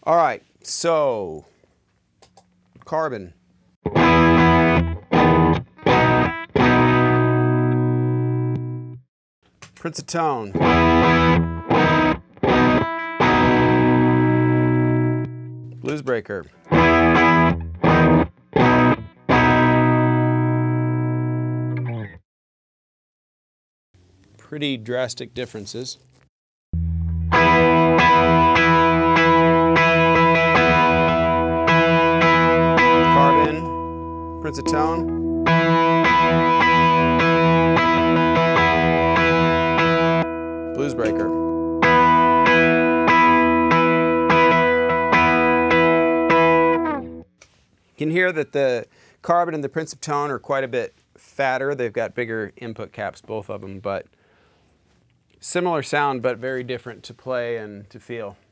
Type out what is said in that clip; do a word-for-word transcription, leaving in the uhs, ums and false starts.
All right, so carbon. Prince of tone. Bluesbreaker. Pretty drastic differences. Carbon, Prince of tone. Bluesbreaker. You can hear that the carbon and the Prince of tone are quite a bit fatter. They've got bigger input caps, both of them, but similar sound, but very different to play and to feel.